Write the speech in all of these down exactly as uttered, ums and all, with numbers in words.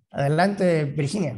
Adelante, Virginia.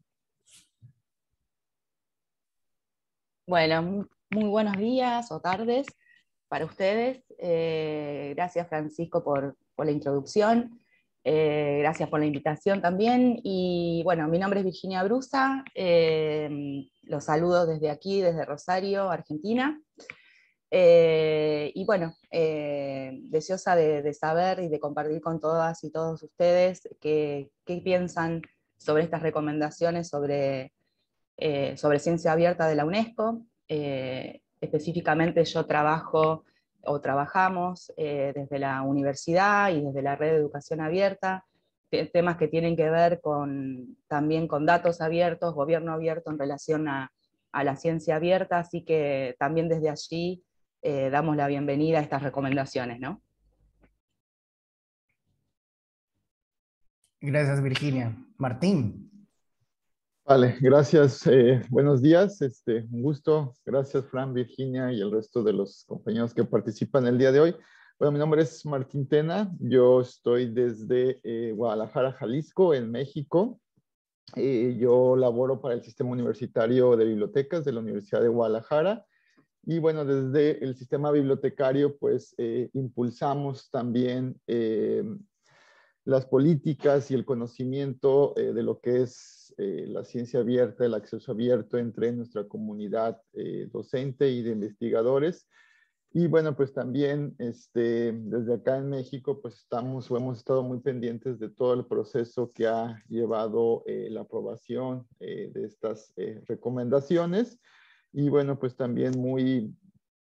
Bueno, mu- muy buenos días o tardes para ustedes. Eh, gracias, Francisco, por, por la introducción. Eh, gracias por la invitación también. Y bueno, mi nombre es Virginia Brusa. Eh, los saludo desde aquí, desde Rosario, Argentina. Eh, y bueno, eh, deseosa de, de saber y de compartir con todas y todos ustedes qué, qué piensan sobre estas recomendaciones sobre eh, sobre ciencia abierta de la UNESCO. Eh, específicamente yo trabajo o trabajamos eh, desde la universidad y desde la red de educación abierta, te temas que tienen que ver con, también con datos abiertos, gobierno abierto en relación a, a la ciencia abierta, así que también desde allí eh, damos la bienvenida a estas recomendaciones, ¿no? Gracias, Virginia. Martín. Vale, gracias. Eh, buenos días. Este, un gusto. Gracias, Fran, Virginia y el resto de los compañeros que participan el día de hoy. Bueno, mi nombre es Martín Tena. Yo estoy desde eh, Guadalajara, Jalisco, en México. Eh, yo laboro para el Sistema Universitario de Bibliotecas de la Universidad de Guadalajara. Y bueno, desde el sistema bibliotecario, pues eh, impulsamos también eh, las políticas y el conocimiento eh, de lo que es eh, la ciencia abierta, el acceso abierto entre nuestra comunidad eh, docente y de investigadores. Y bueno, pues también este, desde acá en México, pues estamos o hemos estado muy pendientes de todo el proceso que ha llevado eh, la aprobación eh, de estas eh, recomendaciones. Y bueno, pues también muy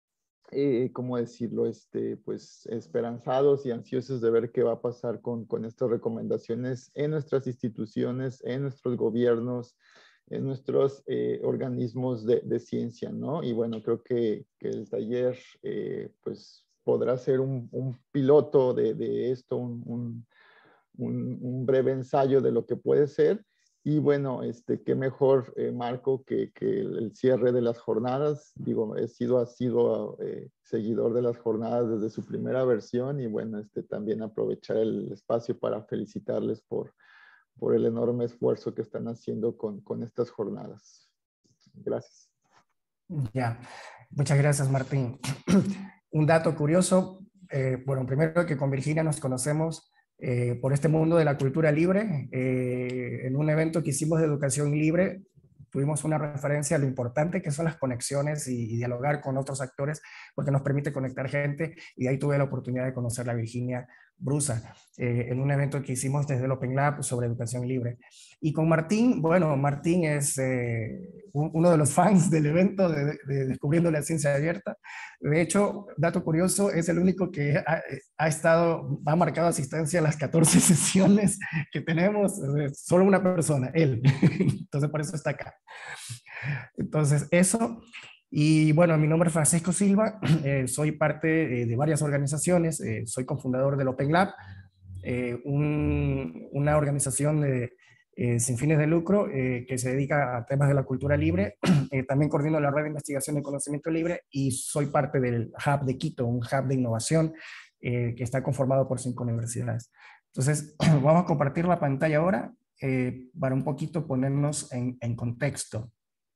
eh, ¿cómo decirlo? Este, pues esperanzados y ansiosos de ver qué va a pasar con, con estas recomendaciones en nuestras instituciones, en nuestros gobiernos, en nuestros eh, organismos de, de, ciencia, ¿no? Y bueno, creo que, que el taller, eh, pues, podrá ser un, un piloto de, de esto, un, un, un, un breve ensayo de lo que puede ser. Y bueno, este, qué mejor eh, marco que, que el cierre de las jornadas. Digo, he sido, ha sido eh, seguidor de las jornadas desde su primera versión y bueno, este, también aprovechar el espacio para felicitarles por, por el enorme esfuerzo que están haciendo con, con estas jornadas. Gracias. Ya, muchas gracias, Martín. Un dato curioso, eh, bueno, primero que con Virginia nos conocemos eh, por este mundo de la cultura libre. Eh, en un evento que hicimos de educación libre, tuvimos una referencia a lo importante que son las conexiones y, y dialogar con otros actores, porque nos permite conectar gente, y ahí tuve la oportunidad de conocer a Virginia Brusa, eh, en un evento que hicimos desde el Open Lab sobre educación libre. Y con Martín, bueno, Martín es eh, uno de los fans del evento de, de Descubriendo la Ciencia Abierta. De hecho, dato curioso, es el único que ha, ha estado, ha marcado asistencia a las catorce sesiones que tenemos, solo una persona, él. Entonces, por eso está acá. Entonces, eso. Y bueno, mi nombre es Francisco Silva, eh, soy parte eh, de varias organizaciones, eh, soy cofundador del Open Lab, eh, un, una organización de, eh, sin fines de lucro eh, que se dedica a temas de la cultura libre. Eh, también coordino la red de investigación de conocimiento libre y soy parte del Hub de Quito, un hub de innovación eh, que está conformado por cinco universidades. Entonces, vamos a compartir la pantalla ahora eh, para un poquito ponernos en, en contexto.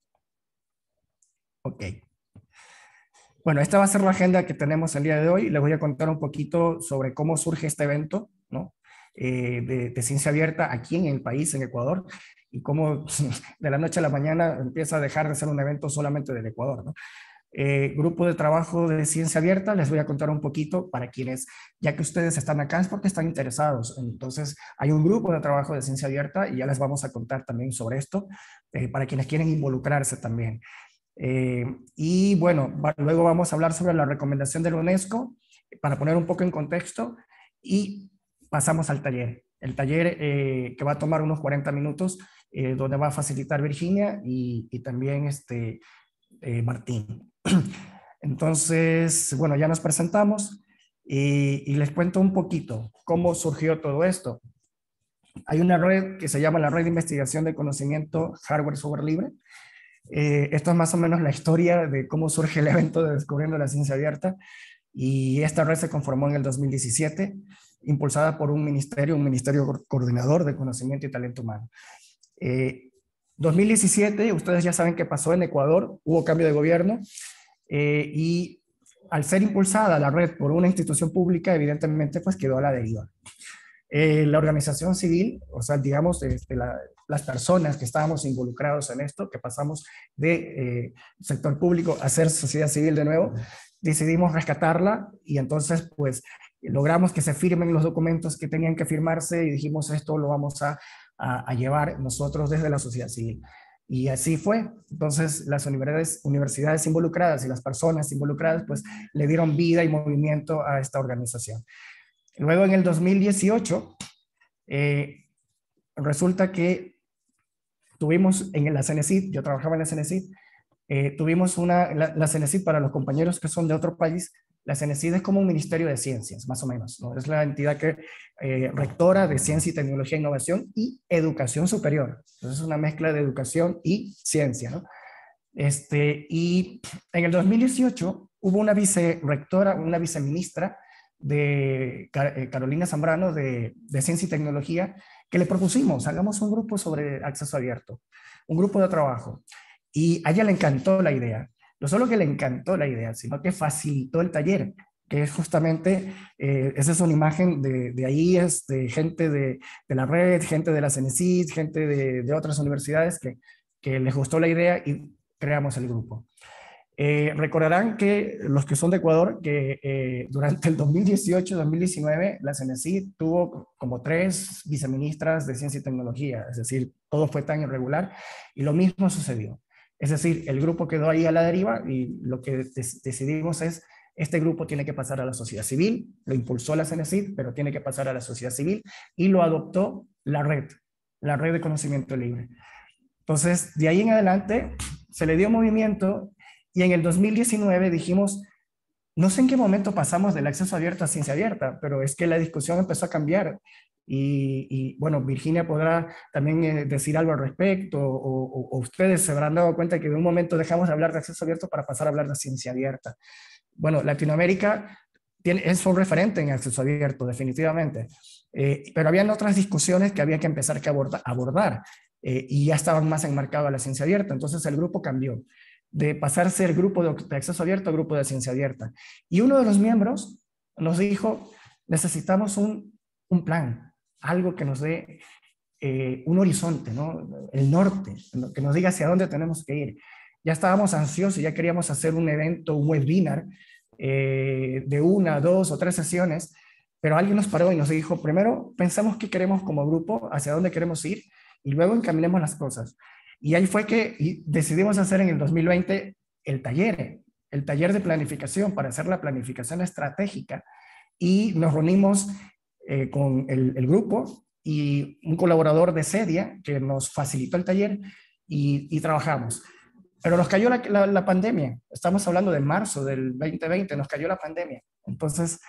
Ok. Bueno, esta va a ser la agenda que tenemos el día de hoy. Les voy a contar un poquito sobre cómo surge este evento, ¿no? Eh, de, de ciencia abierta aquí en el país, en Ecuador, y cómo de la noche a la mañana empieza a dejar de ser un evento solamente del Ecuador, ¿no? Eh, grupo de trabajo de ciencia abierta, les voy a contar un poquito para quienes, ya que ustedes están acá es porque están interesados. Entonces, hay un grupo de trabajo de ciencia abierta y ya les vamos a contar también sobre esto, eh, para quienes quieren involucrarse también. Eh, y bueno, va, luego vamos a hablar sobre la recomendación de la UNESCO para poner un poco en contexto y pasamos al taller. El taller eh, que va a tomar unos cuarenta minutos, eh, donde va a facilitar Virginia y, y también este, eh, Martín. Entonces, bueno, ya nos presentamos y, y les cuento un poquito cómo surgió todo esto. Hay una red que se llama la Red de Investigación de Conocimiento Hardware Software Libre. Eh, esto es más o menos la historia de cómo surge el evento de Descubriendo la Ciencia Abierta, y esta red se conformó en el dos mil diecisiete. impulsada por un ministerio, un ministerio coordinador de conocimiento y talento humano. Eh, dos mil diecisiete, ustedes ya saben qué pasó en Ecuador, hubo cambio de gobierno, eh, y al ser impulsada la red por una institución pública, evidentemente pues quedó a la deriva. Eh, la organización civil, o sea, digamos, este, la, las personas que estábamos involucrados en esto, que pasamos de eh, sector público a ser sociedad civil de nuevo, decidimos rescatarla y entonces pues logramos que se firmen los documentos que tenían que firmarse y dijimos esto lo vamos a, a, a llevar nosotros desde la sociedad civil. Y así fue. Entonces las universidades, universidades involucradas y las personas involucradas pues le dieron vida y movimiento a esta organización. Luego en el dos mil dieciocho eh, resulta que tuvimos en la CENESID, yo trabajaba en la CENESID, eh, tuvimos una, la, la CENESID para los compañeros que son de otro país, la CENESID es como un ministerio de ciencias, más o menos, ¿no? Es la entidad que eh, rectora de ciencia y tecnología, innovación y educación superior. Entonces es una mezcla de educación y ciencia, ¿no? Este, y en el dos mil dieciocho hubo una vicerrectora, una viceministra de Carolina Zambrano de, de Ciencia y Tecnología, que le propusimos, hagamos un grupo sobre acceso abierto, un grupo de trabajo. Y a ella le encantó la idea. No solo que le encantó la idea, sino que facilitó el taller, que es justamente, eh, esa es una imagen de, de ahí, es de gente de, de la red, gente de la CENESID, gente de, de otras universidades que, que les gustó la idea y creamos el grupo. Eh, recordarán que los que son de Ecuador, que eh, durante el dos mil dieciocho dos mil diecinueve la CENESID tuvo como tres viceministras de ciencia y tecnología, es decir, todo fue tan irregular y lo mismo sucedió. Es decir, el grupo quedó ahí a la deriva y lo que des decidimos es, este grupo tiene que pasar a la sociedad civil, lo impulsó la CENESID, pero tiene que pasar a la sociedad civil y lo adoptó la red, la red de conocimiento libre. Entonces, de ahí en adelante se le dio movimiento. Y en el dos mil diecinueve dijimos, no sé en qué momento pasamos del acceso abierto a ciencia abierta, pero es que la discusión empezó a cambiar. Y, y bueno, Virginia podrá también eh, decir algo al respecto, o, o, o ustedes se habrán dado cuenta que de un momento dejamos de hablar de acceso abierto para pasar a hablar de ciencia abierta. Bueno, Latinoamérica tiene, es un referente en acceso abierto, definitivamente. Eh, pero habían otras discusiones que había que empezar a abordar, abordar eh, y ya estaban más enmarcadas a la ciencia abierta. Entonces el grupo cambió de pasar a ser grupo de acceso abierto a grupo de ciencia abierta. Y uno de los miembros nos dijo, necesitamos un, un plan, algo que nos dé eh, un horizonte, ¿no? El norte, que nos diga hacia dónde tenemos que ir. Ya estábamos ansiosos, ya queríamos hacer un evento, un webinar eh, de una, dos o tres sesiones, pero alguien nos paró y nos dijo, primero pensamos qué queremos como grupo, hacia dónde queremos ir, y luego encaminemos las cosas. Y ahí fue que decidimos hacer en el dos mil veinte el taller, el taller de planificación para hacer la planificación estratégica. Y nos reunimos eh, con el, el grupo y un colaborador de CEDIA que nos facilitó el taller y, y trabajamos. Pero nos cayó la, la, la pandemia. Estamos hablando de marzo del veinte veinte, nos cayó la pandemia. Entonces,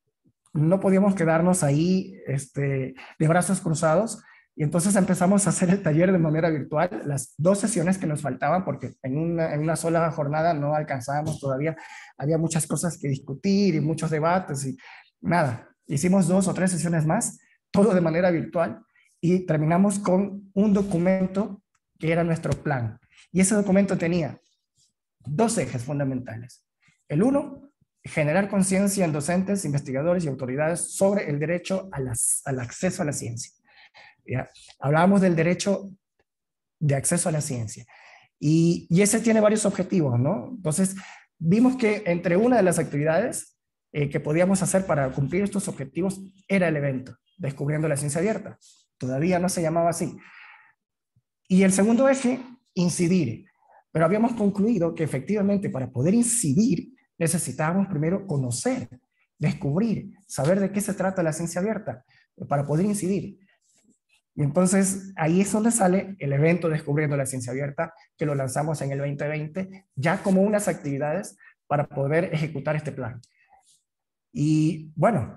no podíamos quedarnos ahí este, de brazos cruzados. Y entonces empezamos a hacer el taller de manera virtual, las dos sesiones que nos faltaban, porque en una, en una sola jornada no alcanzábamos todavía, había muchas cosas que discutir y muchos debates y nada. Hicimos dos o tres sesiones más, todo de manera virtual, y terminamos con un documento que era nuestro plan. Y ese documento tenía dos ejes fundamentales. El uno, generar conciencia en docentes, investigadores y autoridades sobre el derecho a las, al acceso a la ciencia. ¿Ya? Hablábamos del derecho de acceso a la ciencia. Y, y ese tiene varios objetivos, ¿no? Entonces, vimos que entre una de las actividades eh, que podíamos hacer para cumplir estos objetivos era el evento, Descubriendo la Ciencia Abierta. Todavía no se llamaba así. Y el segundo eje, incidir. Pero habíamos concluido que efectivamente para poder incidir necesitábamos primero conocer, descubrir, saber de qué se trata la ciencia abierta para poder incidir. Y entonces ahí es donde sale el evento Descubriendo la Ciencia Abierta, que lo lanzamos en el veinte veinte, ya como unas actividades para poder ejecutar este plan. Y bueno,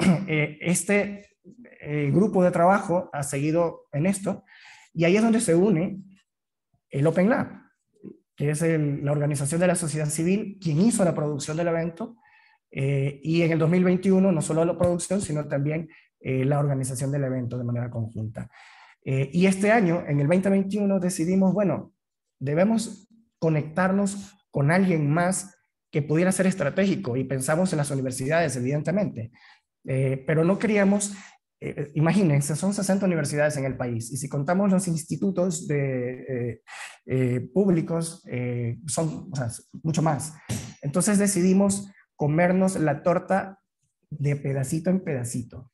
este grupo de trabajo ha seguido en esto, y ahí es donde se une el Open Lab, que es el, la organización de la sociedad civil, quien hizo la producción del evento, Eh, y en el dos mil veintiuno, no solo la producción, sino también eh, la organización del evento de manera conjunta. Eh, y este año, en el veinte veintiuno, decidimos, bueno, debemos conectarnos con alguien más que pudiera ser estratégico, y pensamos en las universidades, evidentemente, eh, pero no queríamos, eh, imagínense, son sesenta universidades en el país, y si contamos los institutos de, eh, eh, públicos, eh, son, o sea, mucho más. Entonces decidimos comernos la torta de pedacito en pedacito.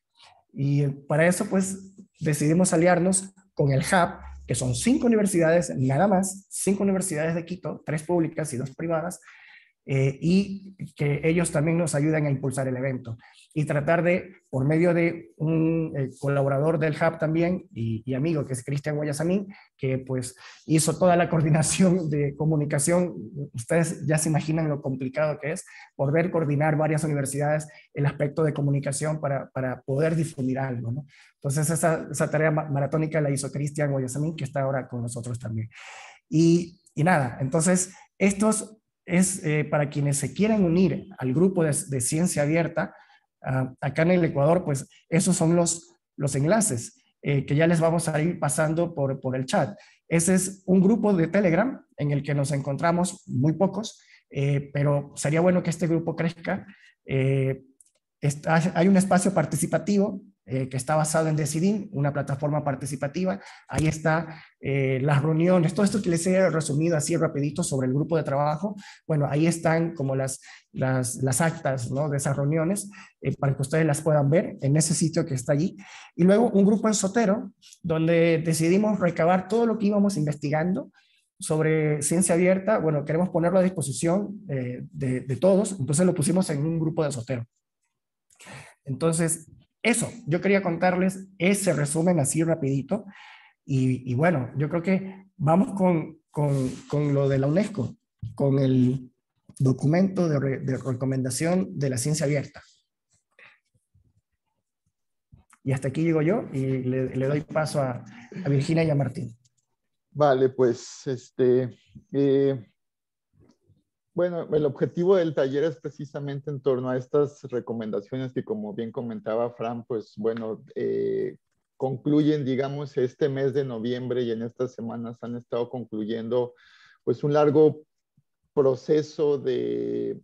Y para eso, pues, decidimos aliarnos con el Hub, que son cinco universidades, nada más, cinco universidades de Quito, tres públicas y dos privadas, eh, y que ellos también nos ayuden a impulsar el evento. Y tratar de, por medio de un eh, colaborador del Hub también y, y amigo, que es Cristian Guayasamín, que pues hizo toda la coordinación de comunicación. Ustedes ya se imaginan lo complicado que es poder coordinar varias universidades el aspecto de comunicación para, para poder difundir algo, ¿no? Entonces esa, esa tarea maratónica la hizo Cristian Guayasamín, que está ahora con nosotros también. Y, y nada, entonces estos es eh, para quienes se quieren unir al grupo de, de ciencia abierta. Uh, acá en el Ecuador, pues esos son los, los enlaces eh, que ya les vamos a ir pasando por, por el chat. Ese es un grupo de Telegram en el que nos encontramos muy pocos, eh, pero sería bueno que este grupo crezca. Eh, está, hay un espacio participativo eh, que está basado en Decidim, una plataforma participativa. Ahí está eh, las reuniones, todo esto que les he resumido así rapidito sobre el grupo de trabajo. Bueno, ahí están como las, las, las actas, ¿no?, de esas reuniones, eh, para que ustedes las puedan ver en ese sitio que está allí. Y luego un grupo en Zotero, donde decidimos recabar todo lo que íbamos investigando sobre ciencia abierta. Bueno, queremos ponerlo a disposición eh, de, de todos, entonces lo pusimos en un grupo de Zotero. Entonces, eso, yo quería contarles ese resumen así rapidito. Y, y bueno, yo creo que vamos con, con, con lo de la UNESCO, con el documento de, re, de recomendación de la ciencia abierta. Y hasta aquí llego yo y le, le doy paso a, a Virginia y a Martín. Vale, pues este... Eh... Bueno, el objetivo del taller es precisamente en torno a estas recomendaciones que, como bien comentaba Fran, pues bueno, eh, concluyen, digamos, este mes de noviembre, y en estas semanas han estado concluyendo pues un largo proceso de,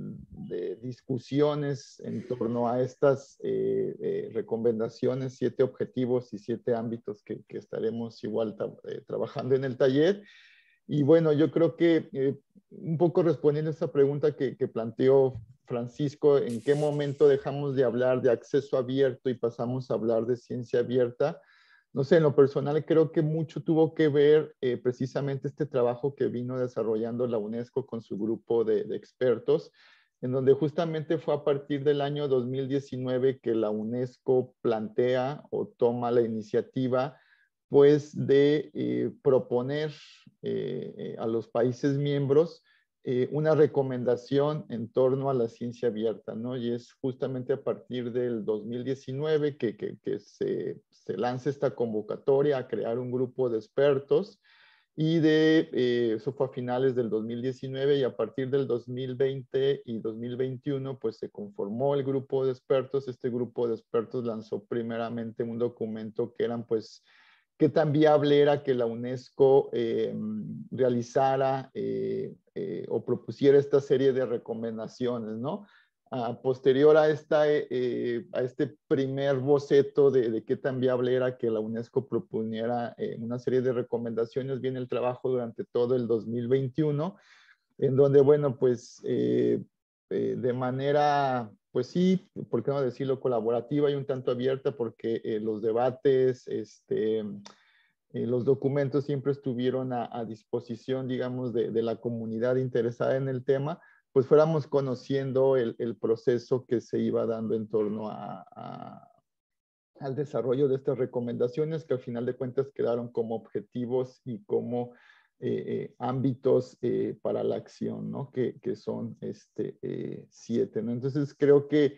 de discusiones en torno a estas eh, eh, recomendaciones, siete objetivos y siete ámbitos que, que estaremos igual eh, trabajando en el taller. Y bueno, yo creo que eh, un poco respondiendo a esta pregunta que, que planteó Francisco, ¿en qué momento dejamos de hablar de acceso abierto y pasamos a hablar de ciencia abierta? No sé, en lo personal creo que mucho tuvo que ver eh, precisamente este trabajo que vino desarrollando la UNESCO con su grupo de, de expertos, en donde justamente fue a partir del año dos mil diecinueve que la UNESCO plantea o toma la iniciativa pues de eh, proponer eh, a los países miembros eh, una recomendación en torno a la ciencia abierta, ¿no? Y es justamente a partir del dos mil diecinueve que, que, que se, se lanza esta convocatoria a crear un grupo de expertos, y de, eh, eso fue a finales del dos mil diecinueve, y a partir del dos mil veinte y dos mil veintiuno pues se conformó el grupo de expertos. Este grupo de expertos lanzó primeramente un documento que eran pues qué tan viable era que la UNESCO eh, realizara eh, eh, o propusiera esta serie de recomendaciones, ¿no? Uh, posterior a, esta, eh, a este primer boceto de, de qué tan viable era que la UNESCO proponiera eh, una serie de recomendaciones, viene el trabajo durante todo el dos mil veintiuno, en donde, bueno, pues eh, eh, de manera, pues sí, por qué no decirlo, colaborativa y un tanto abierta, porque eh, los debates, este, eh, los documentos siempre estuvieron a, a disposición, digamos, de, de la comunidad interesada en el tema, pues fuéramos conociendo el, el proceso que se iba dando en torno a, a, al desarrollo de estas recomendaciones, que al final de cuentas quedaron como objetivos y como eh, eh, ámbitos eh, para la acción, ¿no? Que, que son este, eh, siete, ¿no? Entonces creo que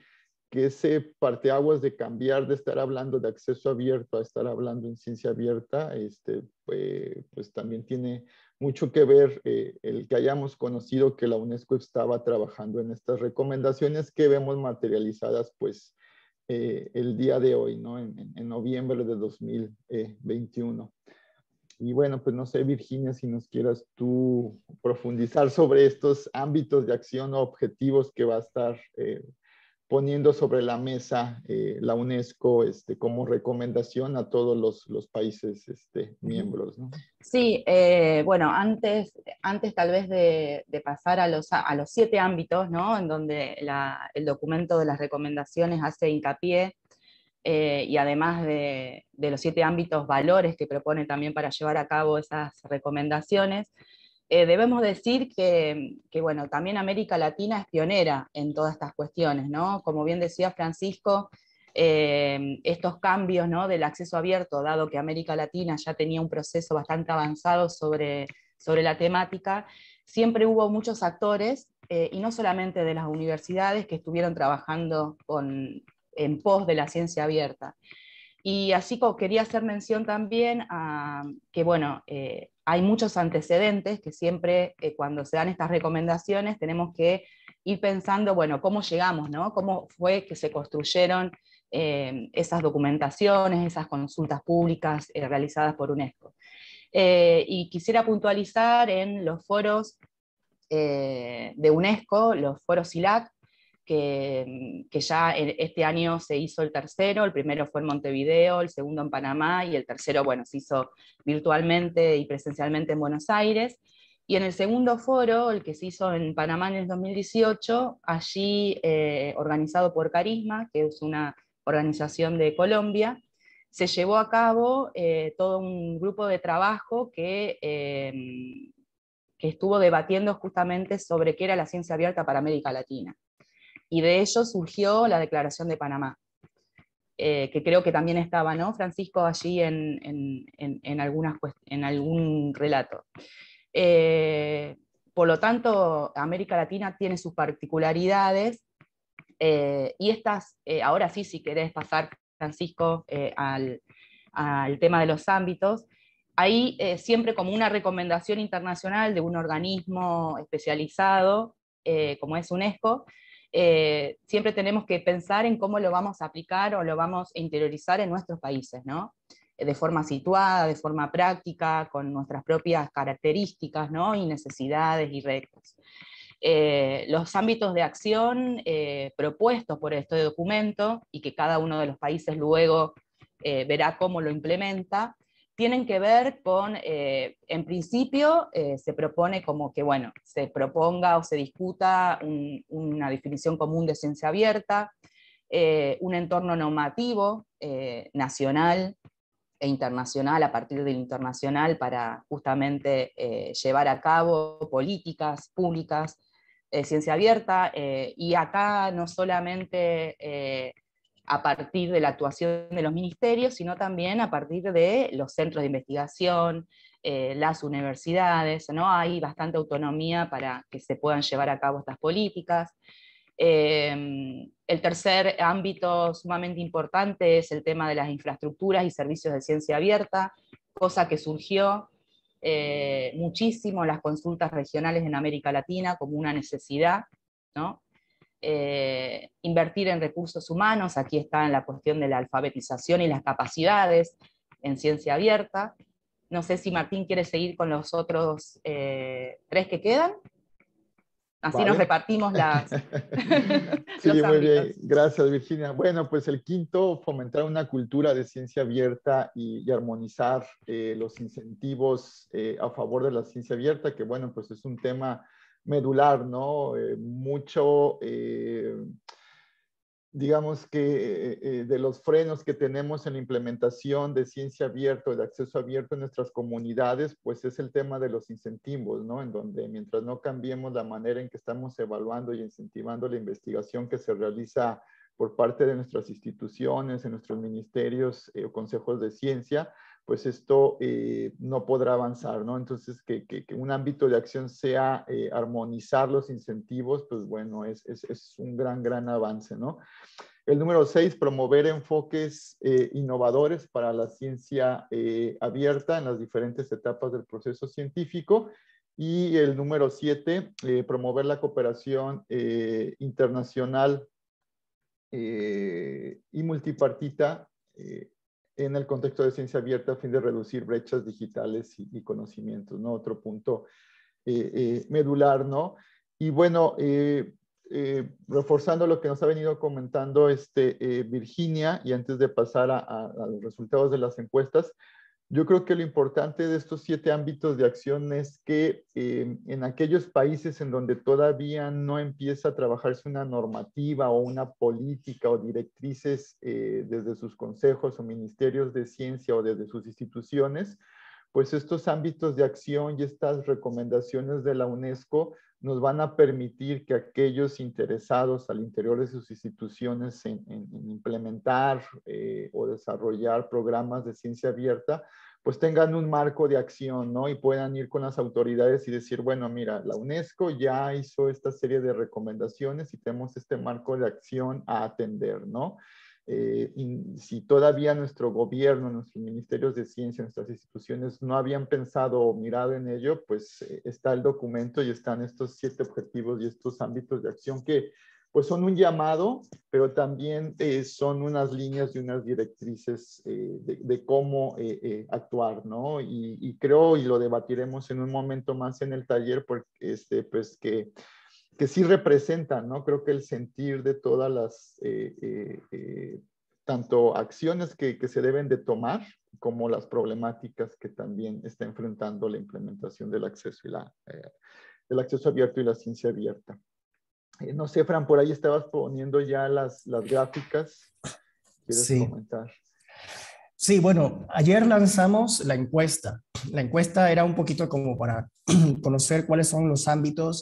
que ese parteaguas de cambiar de estar hablando de acceso abierto a estar hablando en ciencia abierta, este, pues, pues también tiene mucho que ver eh, el que hayamos conocido que la UNESCO estaba trabajando en estas recomendaciones que vemos materializadas pues eh, el día de hoy, ¿no? En, en noviembre de dos mil veintiuno. Y bueno, pues no sé, Virginia, si nos quieras tú profundizar sobre estos ámbitos de acción o objetivos que va a estar eh, poniendo sobre la mesa eh, la UNESCO este, como recomendación a todos los, los países este, miembros, ¿no? Sí, eh, bueno, antes, antes tal vez de, de pasar a los, a los siete ámbitos, ¿no? En donde la, el documento de las recomendaciones hace hincapié, eh, y además de, de los siete ámbitos valores que propone también para llevar a cabo esas recomendaciones, Eh, debemos decir que, que, bueno, también América Latina es pionera en todas estas cuestiones, ¿no? Como bien decía Francisco, eh, estos cambios, ¿no?, del acceso abierto, dado que América Latina ya tenía un proceso bastante avanzado sobre, sobre la temática, siempre hubo muchos actores, eh, y no solamente de las universidades, que estuvieron trabajando con, en pos de la ciencia abierta. Y así como quería hacer mención también a que, bueno, eh, hay muchos antecedentes que siempre eh, cuando se dan estas recomendaciones tenemos que ir pensando, bueno, cómo llegamos, ¿no? Cómo fue que se construyeron eh, esas documentaciones, esas consultas públicas eh, realizadas por UNESCO. Eh, y quisiera puntualizar en los foros eh, de UNESCO, los foros C I L A C, que, que ya este año se hizo el tercero, el primero fue en Montevideo, el segundo en Panamá, y el tercero, bueno, se hizo virtualmente y presencialmente en Buenos Aires. Y en el segundo foro, el que se hizo en Panamá en el dos mil dieciocho, allí eh, organizado por Carisma, que es una organización de Colombia, se llevó a cabo eh, todo un grupo de trabajo que, eh, que estuvo debatiendo justamente sobre qué era la ciencia abierta para América Latina. Y de ello surgió la Declaración de Panamá, eh, que creo que también estaba, ¿no, Francisco, allí en, en, en, en, algunas, en algún relato. Eh, por lo tanto, América Latina tiene sus particularidades, eh, y estas, eh, ahora sí, si querés pasar, Francisco, eh, al, al tema de los ámbitos, ahí eh, siempre como una recomendación internacional de un organismo especializado, eh, como es UNESCO, eh, siempre tenemos que pensar en cómo lo vamos a aplicar o lo vamos a interiorizar en nuestros países, ¿no? De forma situada, de forma práctica, con nuestras propias características, ¿no?, y necesidades y retos. Eh, los ámbitos de acción eh, propuestos por este documento, y que cada uno de los países luego eh, verá cómo lo implementa, tienen que ver con, eh, en principio, eh, se propone como que, bueno, se proponga o se discuta un, una definición común de ciencia abierta, eh, un entorno normativo eh, nacional e internacional, a partir del internacional, para justamente eh, llevar a cabo políticas públicas, eh, ciencia abierta, eh, y acá no solamente eh, a partir de la actuación de los ministerios, sino también a partir de los centros de investigación, eh, las universidades, ¿no? Hay bastante autonomía para que se puedan llevar a cabo estas políticas. Eh, el tercer ámbito sumamente importante es el tema de las infraestructuras y servicios de ciencia abierta, cosa que surgió eh, muchísimo en las consultas regionales en América Latina como una necesidad, ¿no? Eh, invertir en recursos humanos, aquí está en la cuestión de la alfabetización y las capacidades en ciencia abierta. No sé si Martín quiere seguir con los otros eh, tres que quedan. Así Vale. nos repartimos las, sí, los muy ámbitos. bien. Gracias, Virginia. Bueno, pues el quinto, fomentar una cultura de ciencia abierta y, y armonizar eh, los incentivos eh, a favor de la ciencia abierta, que bueno, pues es un tema medular, ¿no? Eh, mucho... Eh, digamos que eh, eh, de los frenos que tenemos en la implementación de ciencia abierta, de acceso abierto en nuestras comunidades, pues es el tema de los incentivos, ¿no? En donde mientras no cambiemos la manera en que estamos evaluando y incentivando la investigación que se realiza por parte de nuestras instituciones, en nuestros ministerios eh, o consejos de ciencia, pues esto eh, no podrá avanzar, ¿no? Entonces, que, que, que un ámbito de acción sea eh, armonizar los incentivos, pues bueno, es, es, es un gran, gran avance, ¿no? El número seis, promover enfoques eh, innovadores para la ciencia eh, abierta en las diferentes etapas del proceso científico. Y el número siete, eh, promover la cooperación eh, internacional eh, y multipartita eh, en el contexto de ciencia abierta a fin de reducir brechas digitales y, y conocimientos, ¿no? Otro punto eh, eh, medular, ¿no? Y bueno, eh, Eh, reforzando lo que nos ha venido comentando este, eh, Virginia, y antes de pasar a, a, a los resultados de las encuestas, yo creo que lo importante de estos siete ámbitos de acción es que eh, en aquellos países en donde todavía no empieza a trabajarse una normativa o una política o directrices eh, desde sus consejos o ministerios de ciencia o desde sus instituciones, pues estos ámbitos de acción y estas recomendaciones de la UNESCO nos van a permitir que aquellos interesados al interior de sus instituciones en, en, en implementar eh, o desarrollar programas de ciencia abierta, pues tengan un marco de acción, ¿no? Y puedan ir con las autoridades y decir, bueno, mira, la UNESCO ya hizo esta serie de recomendaciones y tenemos este marco de acción a atender, ¿no? Eh, y si todavía nuestro gobierno, nuestros ministerios de ciencia, nuestras instituciones no habían pensado o mirado en ello, pues eh, está el documento y están estos siete objetivos y estos ámbitos de acción que pues son un llamado, pero también eh, son unas líneas y unas directrices eh, de, de cómo eh, eh, actuar, ¿no? Y, y creo, y lo debatiremos en un momento más en el taller, porque este, pues que que sí representan, ¿no? Creo que el sentir de todas las, eh, eh, eh, tanto acciones que, que se deben de tomar, como las problemáticas que también está enfrentando la implementación del acceso, y la, eh, el acceso abierto y la ciencia abierta. Eh, no sé, Fran, por ahí estabas poniendo ya las, las gráficas. ¿Quieres Sí. comentar? Sí, bueno, ayer lanzamos la encuesta. La encuesta era un poquito como para conocer cuáles son los ámbitos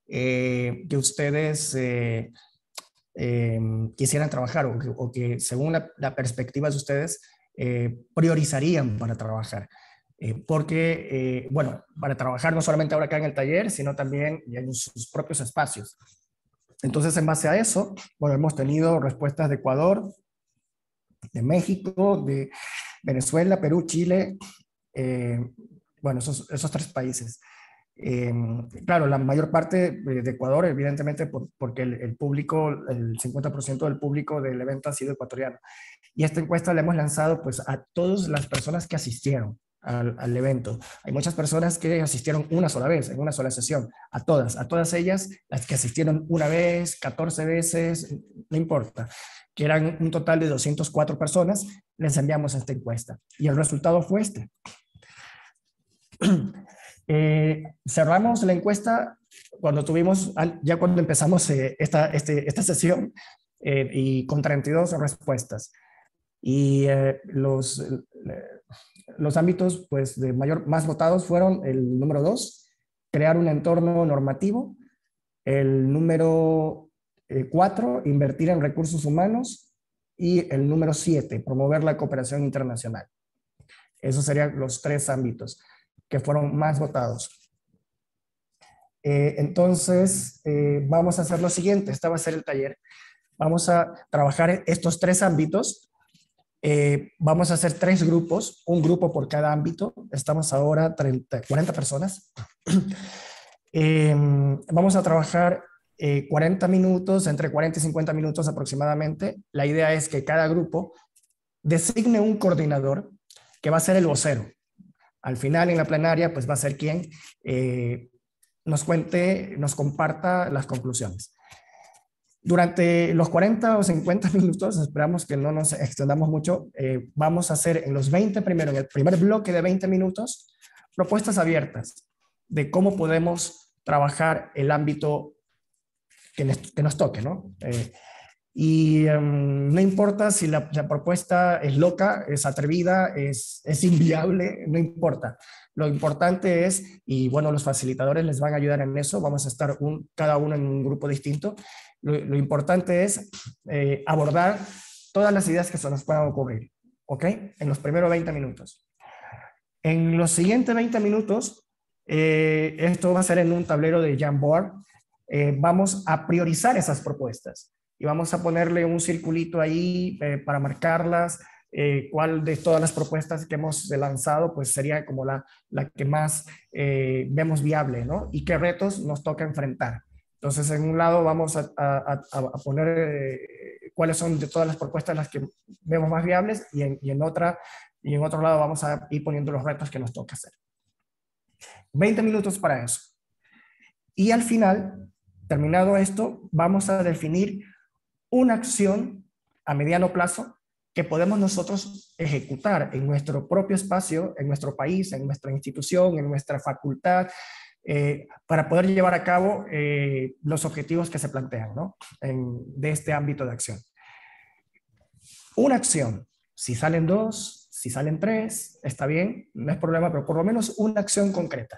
Eh, que ustedes eh, eh, quisieran trabajar o que, o que según la, la perspectiva de ustedes eh, priorizarían para trabajar. Eh, porque, eh, bueno, para trabajar no solamente ahora acá en el taller, sino también en sus propios espacios. Entonces, en base a eso, bueno, hemos tenido respuestas de Ecuador, de México, de Venezuela, Perú, Chile, eh, bueno, esos, esos tres países. Eh, claro, la mayor parte de Ecuador, evidentemente, por, porque el, el público, el cincuenta por ciento del público del evento ha sido ecuatoriano. Y esta encuesta la hemos lanzado pues a todas las personas que asistieron al, al evento. Hay muchas personas que asistieron una sola vez, en una sola sesión. A todas, a todas ellas, las que asistieron una vez, catorce veces, no importa, que eran un total de doscientas cuatro personas, les enviamos esta encuesta. Y el resultado fue este. Eh, cerramos la encuesta cuando tuvimos, ya cuando empezamos eh, esta, este, esta sesión eh, y con treinta y dos respuestas. Y eh, los, eh, los ámbitos pues, de mayor, más votados fueron el número dos, crear un entorno normativo, el número eh, cuatro, invertir en recursos humanos, y el número siete, promover la cooperación internacional. Esos serían los tres ámbitos que fueron más votados. Eh, entonces, eh, vamos a hacer lo siguiente. Este va a ser el taller. Vamos a trabajar estos tres ámbitos. Eh, vamos a hacer tres grupos, un grupo por cada ámbito. Estamos ahora treinta, cuarenta personas. Eh, vamos a trabajar eh, cuarenta minutos, entre cuarenta y cincuenta minutos aproximadamente. La idea es que cada grupo designe un coordinador que va a ser el vocero. Al final, en la plenaria, pues va a ser quien eh, nos cuente, nos comparta las conclusiones. Durante los cuarenta o cincuenta minutos, esperamos que no nos extendamos mucho, eh, vamos a hacer en los veinte primero, en el primer bloque de veinte minutos, propuestas abiertas de cómo podemos trabajar el ámbito que, les, que nos toque, ¿no? Eh, Y um, no importa si la, la propuesta es loca, es atrevida, es, es inviable, no importa. Lo importante es, y bueno, los facilitadores les van a ayudar en eso, vamos a estar un, cada uno en un grupo distinto. Lo, lo importante es eh, abordar todas las ideas que se nos puedan ocurrir, ¿ok? En los primeros veinte minutos. En los siguientes veinte minutos, eh, esto va a ser en un tablero de Jamboard, eh, vamos a priorizar esas propuestas. y vamos a ponerle un circulito ahí eh, para marcarlas, eh, cuál de todas las propuestas que hemos lanzado pues sería como la, la que más eh, vemos viable, ¿no? Y qué retos nos toca enfrentar. Entonces, en un lado vamos a, a, a poner eh, cuáles son de todas las propuestas las que vemos más viables y en, y, en otra, y en otro lado vamos a ir poniendo los retos que nos toca hacer. veinte minutos para eso. Y al final, terminado esto, vamos a definir una acción a mediano plazo que podemos nosotros ejecutar en nuestro propio espacio, en nuestro país, en nuestra institución, en nuestra facultad, eh, para poder llevar a cabo eh, los objetivos que se plantean, ¿no? En, de este ámbito de acción. Una acción, si salen dos, si salen tres, está bien, no es problema, pero por lo menos una acción concreta.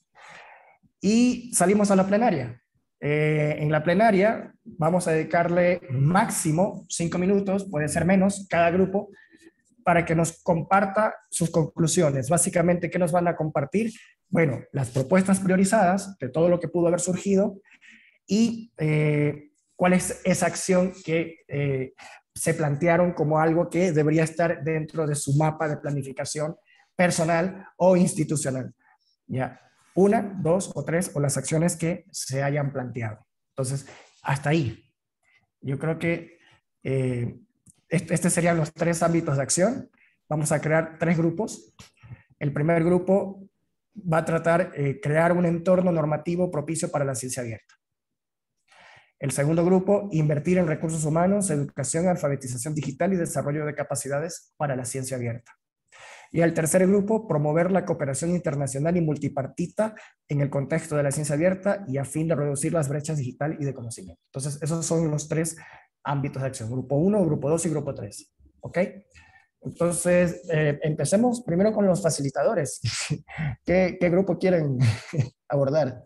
Y salimos a la plenaria. Eh, en la plenaria vamos a dedicarle máximo cinco minutos, puede ser menos, cada grupo, para que nos comparta sus conclusiones. Básicamente, ¿qué nos van a compartir? Bueno, las propuestas priorizadas de todo lo que pudo haber surgido y eh, cuál es esa acción que eh, se plantearon como algo que debería estar dentro de su mapa de planificación personal o institucional. ¿Ya? Una, dos o tres, o las acciones que se hayan planteado. Entonces, hasta ahí. Yo creo que eh, este, este serían los tres ámbitos de acción. Vamos a crear tres grupos. El primer grupo va a tratar de eh, crear un entorno normativo propicio para la ciencia abierta. El segundo grupo, invertir en recursos humanos, educación, alfabetización digital y desarrollo de capacidades para la ciencia abierta. Y el tercer grupo, promover la cooperación internacional y multipartita en el contexto de la ciencia abierta y a fin de reducir las brechas digital y de conocimiento. Entonces, esos son los tres ámbitos de acción. Grupo uno, grupo dos y grupo tres. ¿Ok? Entonces, eh, empecemos primero con los facilitadores. ¿Qué, qué grupo quieren abordar?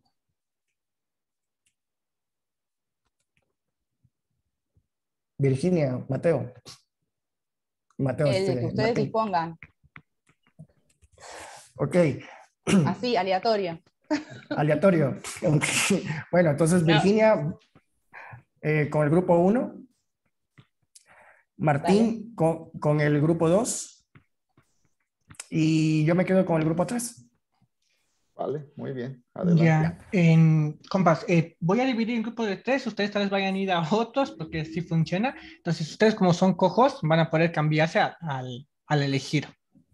Virginia, Mateo. Mateo, El este, que ustedes Martín. dispongan. Ok. Así, aleatorio. Aleatorio. Bueno, entonces No. Virginia eh, con el grupo uno, Martín con, con el grupo dos y yo me quedo con el grupo tres. Vale, muy bien. Adelante. Ya, en, compas, eh, voy a dividir en grupo de tres, ustedes tal vez vayan a ir a otros porque así funciona. Entonces, ustedes como son cojos van a poder cambiarse a, al, al elegir.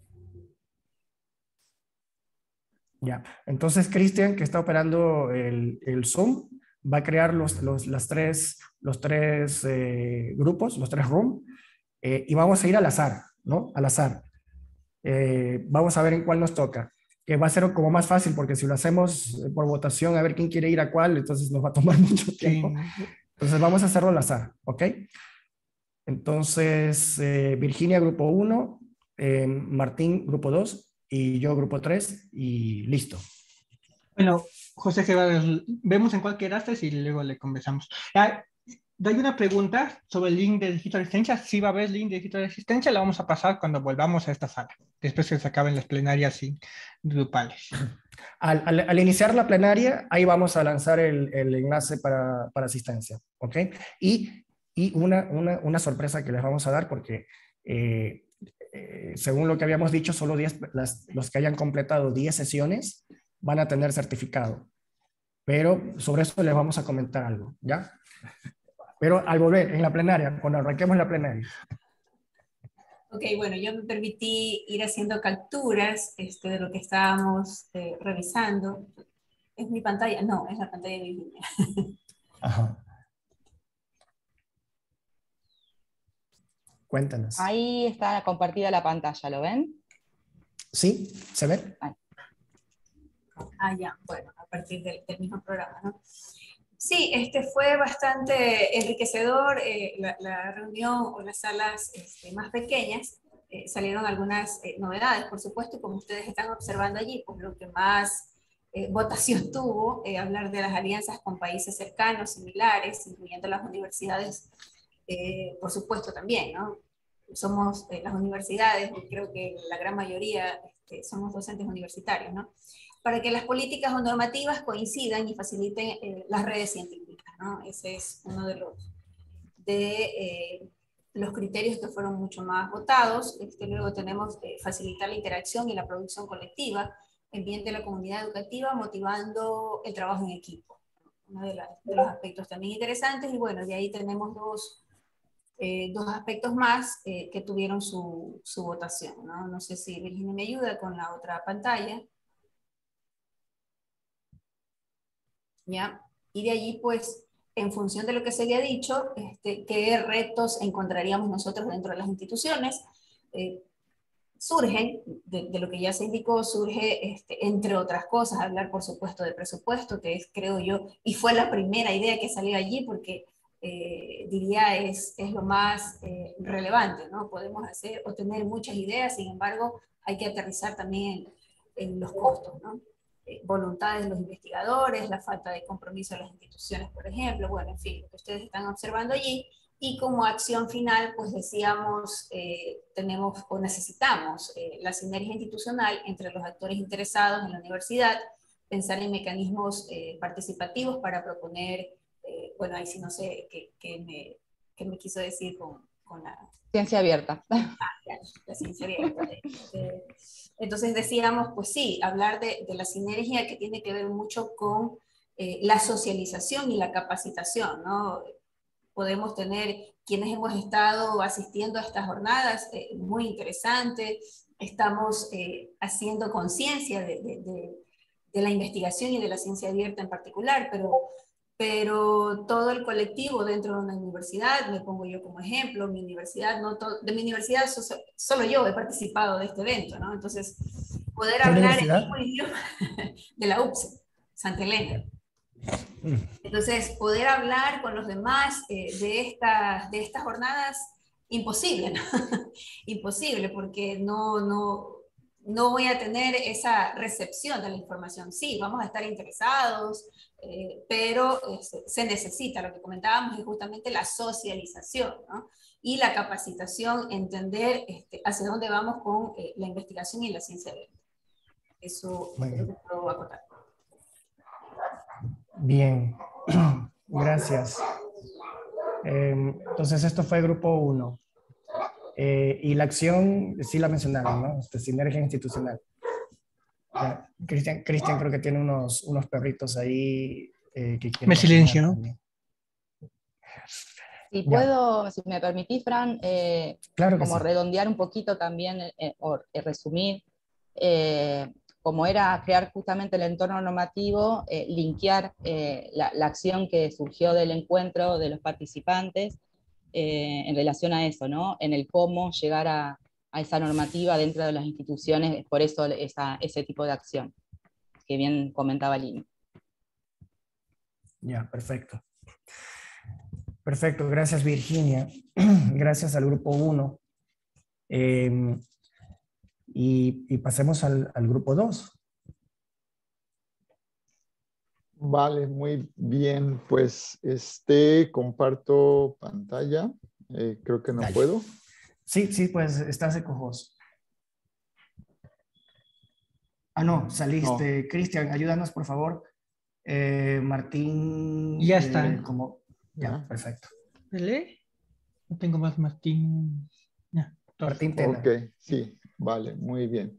Ya, entonces Cristian, que está operando el, el Zoom, va a crear los, los, las tres, los tres eh, grupos, los tres rooms, eh, y vamos a ir al azar, ¿no? Al azar. Eh, vamos a ver en cuál nos toca. Que va a ser como más fácil, porque si lo hacemos por votación, a ver quién quiere ir a cuál, entonces nos va a tomar mucho tiempo. Sí. Entonces vamos a hacerlo al azar, ¿ok? Entonces, eh, Virginia, grupo uno, eh, Martín, grupo dos, y yo, grupo tres, y listo. Bueno, José Gerardo, vemos en cuál quedaste y luego le conversamos. Ah, doy una pregunta sobre el link de Digital Asistencia. Si va a haber link de Digital Asistencia, la vamos a pasar cuando volvamos a esta sala, después que se acaben las plenarias grupales. Al, al, al iniciar la plenaria, ahí vamos a lanzar el, el enlace para, para asistencia, ¿ok? Y, y una, una, una sorpresa que les vamos a dar, porque eh, eh, según lo que habíamos dicho, solo diez, las, los que hayan completado diez sesiones van a tener certificado. Pero sobre eso les vamos a comentar algo, ¿ya? Pero al volver, en la plenaria, cuando arranquemos la plenaria. Ok, bueno, yo me permití ir haciendo capturas este, de lo que estábamos eh, revisando. ¿Es mi pantalla? No, es la pantalla de Virginia. Ajá. Cuéntanos. Ahí está compartida la pantalla, ¿lo ven? Sí, ¿se ve? Ahí. Ah, ya, bueno, a partir del, del mismo programa, ¿no? Sí, este fue bastante enriquecedor, eh, la, la reunión o las salas este, más pequeñas, eh, salieron algunas eh, novedades, por supuesto, como ustedes están observando allí, pues lo que más eh, votación tuvo, eh, hablar de las alianzas con países cercanos, similares, incluyendo las universidades, eh, por supuesto también, ¿no? Somos eh, las universidades, y creo que la gran mayoría este, somos docentes universitarios, ¿no? Para que las políticas o normativas coincidan y faciliten eh, las redes científicas, ¿no? Ese es uno de los de eh, los criterios que fueron mucho más votados. Este, luego tenemos eh, facilitar la interacción y la producción colectiva en bien de la comunidad educativa, motivando el trabajo en equipo. Uno de, la, de los aspectos también interesantes, y bueno, de ahí tenemos dos, eh, dos aspectos más eh, que tuvieron su, su votación, ¿no? No sé si Virginia me ayuda con la otra pantalla. ¿Ya? Y de allí, pues, en función de lo que se había dicho, este, qué retos encontraríamos nosotros dentro de las instituciones, eh, surgen, de, de lo que ya se indicó, surge, este, entre otras cosas, hablar, por supuesto, de presupuesto, que es, creo yo, y fue la primera idea que salió allí, porque eh, diría es, es lo más eh, relevante, ¿no? Podemos hacer o tener muchas ideas, sin embargo, hay que aterrizar también en, en los costos, ¿no? Eh, voluntades de los investigadores, la falta de compromiso de las instituciones, por ejemplo, bueno, en fin, lo que ustedes están observando allí. Y como acción final, pues decíamos, eh, tenemos o necesitamos eh, la sinergia institucional entre los actores interesados en la universidad, pensar en mecanismos eh, participativos para proponer, eh, bueno, ahí sí no sé qué, qué, me, qué me quiso decir con, con la... Ciencia abierta. Ah, ya, la ciencia abierta. Eh, entonces decíamos, pues sí, hablar de, de la sinergia que tiene que ver mucho con eh, la socialización y la capacitación, ¿no? Podemos tener quienes hemos estado asistiendo a estas jornadas, eh, muy interesante, estamos eh, haciendo conciencia de, de, de, de la investigación y de la ciencia abierta en particular, pero, pero todo el colectivo dentro de una universidad, me pongo yo como ejemplo, mi universidad, no to, de mi universidad so, solo yo he participado de este evento, ¿no? Entonces, poder ¿Qué hablar el universidad? mismo idioma de la U P S E, Santa Elena. Entonces, poder hablar con los demás eh, de, esta, de estas jornadas, imposible, ¿no? Imposible, porque no, no, no voy a tener esa recepción de la información. Sí, vamos a estar interesados, eh, pero eh, se, se necesita, lo que comentábamos es justamente la socialización, ¿no? Y la capacitación, entender este, hacia dónde vamos con eh, la investigación y la ciencia abierta. Eso es lo que puedo acotar. Bien, gracias. Eh, entonces, esto fue grupo uno. Eh, y la acción, sí la mencionaron, ¿no? Este, sinergia institucional. Cristian, Cristian creo que tiene unos, unos perritos ahí eh, que quieren Me silencio, ¿no? también. Si Ya. puedo, si me permitís, Fran, eh, Claro que como sí. redondear un poquito también, eh, o resumir, eh, como era crear justamente el entorno normativo, eh, linkear eh, la, la acción que surgió del encuentro de los participantes eh, en relación a eso, ¿no? En el cómo llegar a, a esa normativa dentro de las instituciones, por eso esa, ese tipo de acción, que bien comentaba Lini. Ya, perfecto. Perfecto, gracias Virginia. Gracias al grupo uno. Eh, y, y pasemos al, al grupo dos. Vale, muy bien. Pues este comparto pantalla. Eh, creo que no Dale. puedo. Sí, sí, pues estás de cojos. Ah, no, saliste. No. Cristian, ayúdanos, por favor. Eh, Martín. Ya eh, está. como... Ya, Ya. perfecto. ¿Vale? No tengo más Martín. Ya, todo. Martín Tena. Ok, sí, vale, muy bien.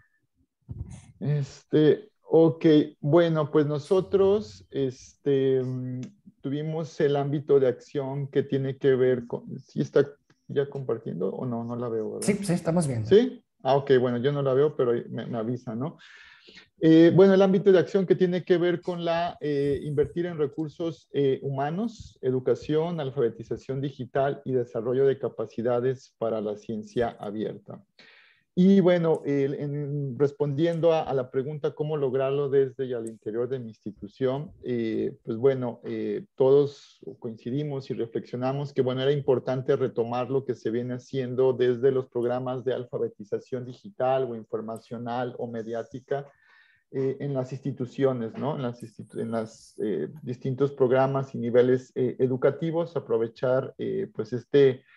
Este, ok, bueno, pues nosotros este, mm, tuvimos el ámbito de acción que tiene que ver con... ¿Sí está ya compartiendo o no? No la veo, ¿verdad? Sí, sí, estamos viendo. ¿Sí? Ah, ok, bueno, yo no la veo, pero me, me avisa, ¿no? Eh, bueno, el ámbito de acción que tiene que ver con la eh, invertir en recursos eh, humanos, educación, alfabetización digital y desarrollo de capacidades para la ciencia abierta. Y bueno, eh, en, respondiendo a, a la pregunta cómo lograrlo desde y al interior de mi institución, eh, pues bueno, eh, todos coincidimos y reflexionamos que bueno, era importante retomar lo que se viene haciendo desde los programas de alfabetización digital o informacional o mediática eh, en las instituciones, ¿no? En las, institu en las eh, distintos programas y niveles eh, educativos, aprovechar eh, pues este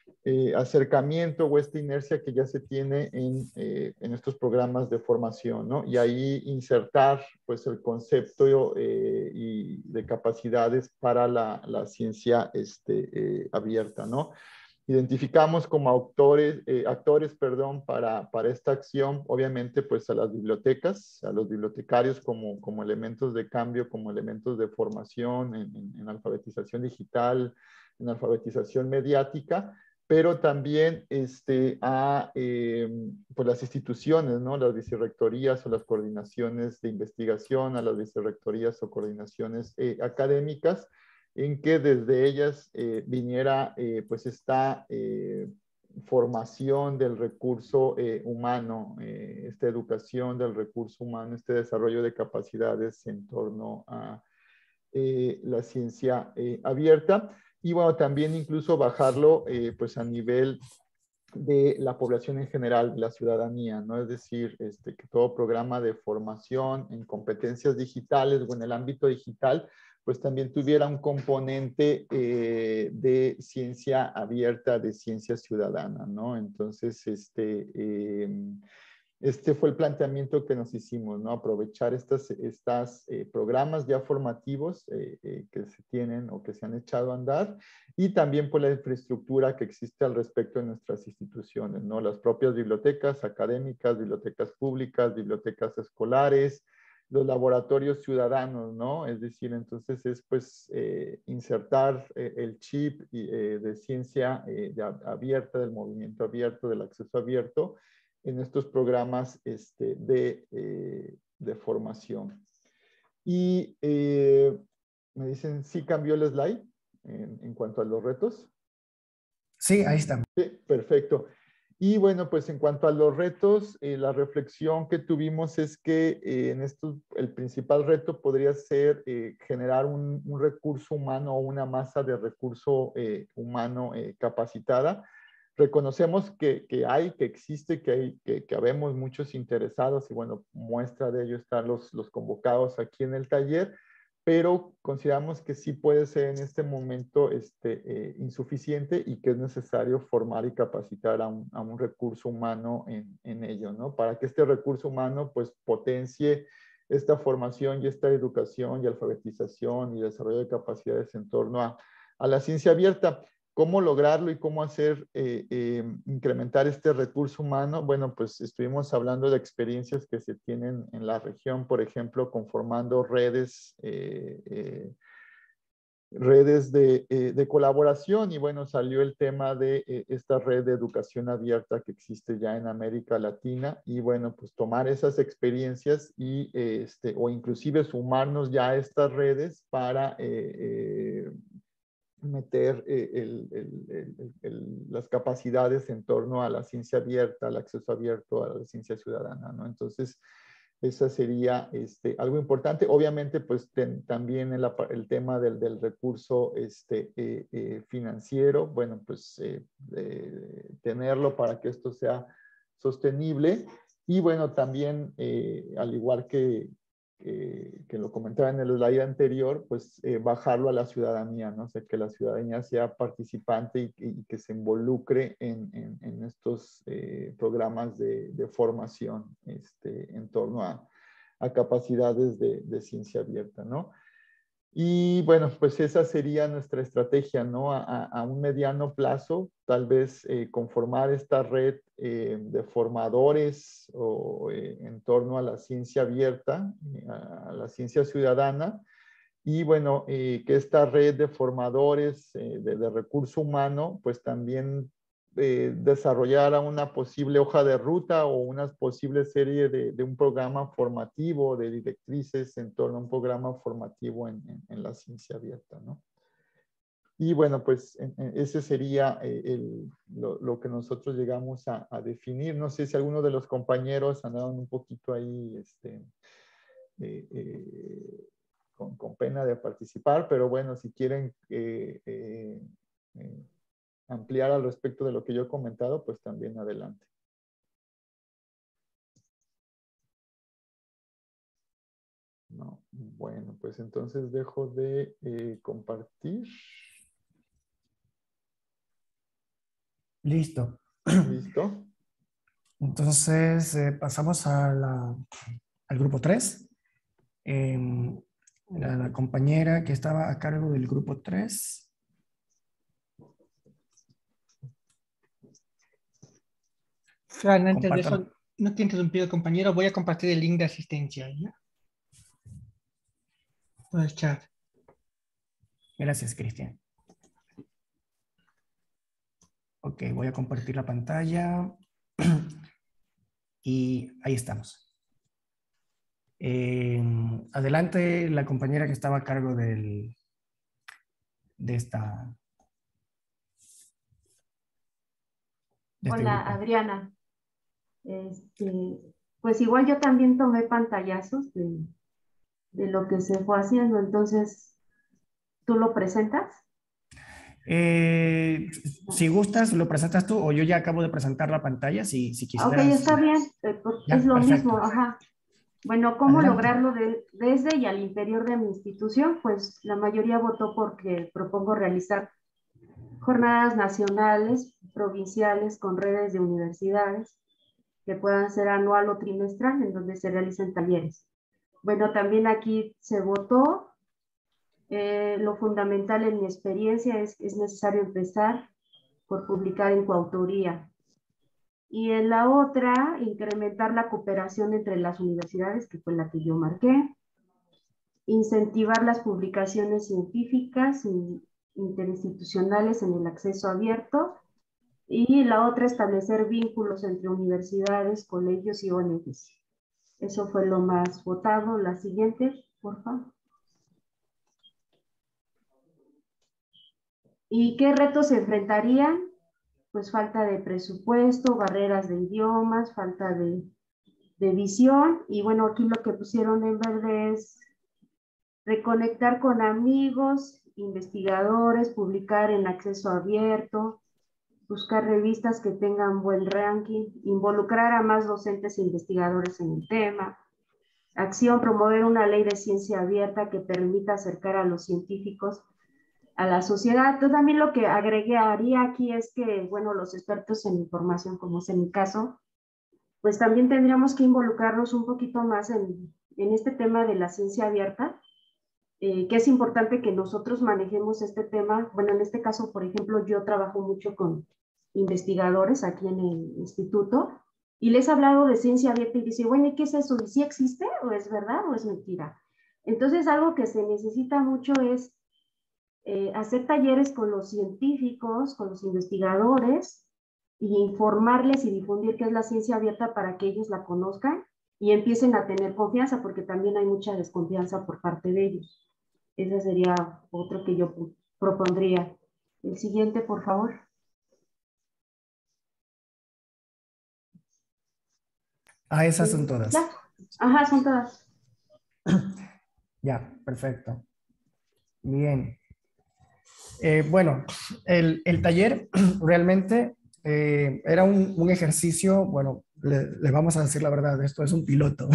eh, acercamiento o esta inercia que ya se tiene en, eh, en estos programas de formación, ¿no? Y ahí insertar pues el concepto eh, y de capacidades para la, la ciencia este, eh, abierta, ¿no? Identificamos como autores, eh, actores perdón, para, para esta acción, obviamente, pues a las bibliotecas, a los bibliotecarios como, como elementos de cambio, como elementos de formación en, en, en alfabetización digital, en alfabetización mediática, pero también este, a eh, pues las instituciones, ¿no? Las vicerrectorías o las coordinaciones de investigación, a las vicerrectorías o coordinaciones eh, académicas, en que desde ellas eh, viniera eh, pues esta eh, formación del recurso eh, humano, eh, esta educación del recurso humano, este desarrollo de capacidades en torno a eh, la ciencia eh, abierta. Y bueno, también incluso bajarlo eh, pues a nivel de la población en general, de la ciudadanía, ¿no? Es decir, este, que todo programa de formación en competencias digitales o en el ámbito digital, pues también tuviera un componente eh, de ciencia abierta, de ciencia ciudadana, ¿no? Entonces, este... Eh, este fue el planteamiento que nos hicimos, ¿no? Aprovechar estos estas, eh, programas ya formativos eh, eh, que se tienen o que se han echado a andar y también por la infraestructura que existe al respecto en nuestras instituciones, ¿no? Las propias bibliotecas académicas, bibliotecas públicas, bibliotecas escolares, los laboratorios ciudadanos, ¿no? Es decir, entonces es pues eh, insertar eh, el chip eh, de ciencia eh, de abierta, del movimiento abierto, del acceso abierto, en estos programas este, de, eh, de formación. Y eh, me dicen, ¿sí cambió el slide en, en cuanto a los retos? Sí, ahí está. Sí, perfecto. Y bueno, pues en cuanto a los retos, eh, la reflexión que tuvimos es que eh, en esto el principal reto podría ser eh, generar un, un recurso humano o una masa de recurso eh, humano eh, capacitada. Reconocemos que, que hay, que existe, que, hay, que, que habemos muchos interesados y bueno, muestra de ello están los, los convocados aquí en el taller, pero consideramos que sí puede ser en este momento este, eh, insuficiente y que es necesario formar y capacitar a un, a un recurso humano en, en ello, ¿no? Para que este recurso humano pues potencie esta formación y esta educación y alfabetización y desarrollo de capacidades en torno a, a la ciencia abierta. ¿Cómo lograrlo y cómo hacer eh, eh, incrementar este recurso humano? Bueno, pues estuvimos hablando de experiencias que se tienen en la región, por ejemplo, conformando redes, eh, eh, redes de, eh, de colaboración y bueno, salió el tema de eh, esta red de educación abierta que existe ya en América Latina y bueno, pues tomar esas experiencias y eh, este, o inclusive sumarnos ya a estas redes para eh, eh, meter eh, el, el, el, el, las capacidades en torno a la ciencia abierta, al acceso abierto a la ciencia ciudadana, ¿no? Entonces, esa sería este, algo importante. Obviamente, pues ten, también el, el tema del, del recurso este, eh, eh, financiero, bueno, pues eh, eh, tenerlo para que esto sea sostenible. Y bueno, también, eh, al igual que, que, que lo comentaba en el slide anterior, pues eh, bajarlo a la ciudadanía, ¿no? O sea, que la ciudadanía sea participante y, y que se involucre en, en, en estos eh, programas de, de formación este, en torno a, a capacidades de, de ciencia abierta, ¿no? Y bueno, pues esa sería nuestra estrategia, ¿no? A, a, a un mediano plazo, tal vez eh, conformar esta red eh, de formadores o, eh, en torno a la ciencia abierta, a, a la ciencia ciudadana, y bueno, eh, que esta red de formadores eh, de, de recurso humano, pues también eh, desarrollara una posible hoja de ruta o una posible serie de, de un programa formativo, de directrices en torno a un programa formativo en, en, en la ciencia abierta, ¿no? Y bueno, pues en, en ese sería eh, el, lo, lo que nosotros llegamos a, a definir. No sé si alguno de los compañeros andaban un poquito ahí, este, eh, eh, Con, con pena de participar, pero bueno, si quieren eh, eh, eh, ampliar al respecto de lo que yo he comentado, pues también adelante. No, bueno, pues entonces dejo de eh, compartir. Listo. Listo. Entonces, eh, pasamos a la, al grupo tres. Eh, la, la compañera que estaba a cargo del grupo tres. Fran, antes de Compártalo. eso, no te he interrumpido, compañero, voy a compartir el link de asistencia, ¿ya? Por el chat. Gracias, Cristian. Ok, voy a compartir la pantalla. Y ahí estamos. Eh, adelante la compañera que estaba a cargo del, de esta... de este Hola, grupo. Adriana. Este, pues igual yo también tomé pantallazos de, de lo que se fue haciendo, entonces, ¿tú lo presentas? Eh, si gustas, lo presentas tú o yo ya acabo de presentar la pantalla, si, si Ah, ok, quisieras. está bien, eh, pues, Ya, es lo perfecto. mismo, ajá. Bueno, ¿cómo Adelante. lograrlo de- desde y al interior de mi institución? Pues la mayoría votó porque propongo realizar jornadas nacionales, provinciales, con redes de universidades, que puedan ser anual o trimestral, en donde se realicen talleres. Bueno, también aquí se votó. Eh, lo fundamental en mi experiencia es que es necesario empezar por publicar en coautoría. Y en la otra, incrementar la cooperación entre las universidades, que fue la que yo marqué. Incentivar las publicaciones científicas e interinstitucionales en el acceso abierto. Y la otra, establecer vínculos entre universidades, colegios y O N Ges. Eso fue lo más votado. La siguiente, por favor. ¿Y qué retos se enfrentarían? Pues falta de presupuesto, barreras de idiomas, falta de, de visión. Y bueno, aquí lo que pusieron en verde es reconectar con amigos, investigadores, publicar en acceso abierto, buscar revistas que tengan buen ranking, involucrar a más docentes e investigadores en el tema. Acción, promover una ley de ciencia abierta que permita acercar a los científicos a la sociedad. Entonces, también lo que agregaría aquí es que, bueno, los expertos en información, como es en mi caso, pues también tendríamos que involucrarnos un poquito más en, en este tema de la ciencia abierta, eh, que es importante que nosotros manejemos este tema. Bueno, en este caso, por ejemplo, yo trabajo mucho con investigadores aquí en el instituto y les he hablado de ciencia abierta y dicen, bueno, ¿y qué es eso? ¿Y si existe o es verdad o es mentira? Entonces, algo que se necesita mucho es Eh, hacer talleres con los científicos, con los investigadores, y informarles y difundir qué es la ciencia abierta para que ellos la conozcan y empiecen a tener confianza, porque también hay mucha desconfianza por parte de ellos. Ese sería otro que yo propondría. El siguiente, por favor. Ah, esas son todas. ¿Ya? Ajá, son todas. Ya, perfecto. Bien. Eh, bueno, el, el taller realmente eh, era un, un ejercicio, bueno, les le vamos a decir la verdad, esto es un piloto.